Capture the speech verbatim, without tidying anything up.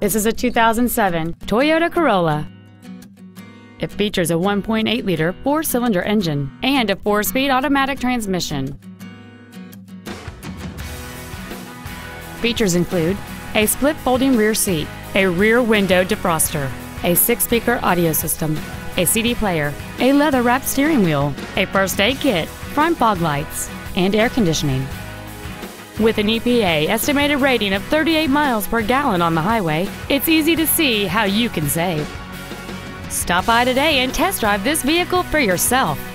This is a two thousand seven Toyota Corolla. It features a one point eight liter four-cylinder engine and a four-speed automatic transmission. Features include a split folding rear seat, a rear window defroster, a six-speaker audio system, a C D player, a leather-wrapped steering wheel, a first aid kit, front fog lights, and air conditioning. With an E P A estimated rating of thirty-eight miles per gallon on the highway, it's easy to see how you can save. Stop by today and test drive this vehicle for yourself.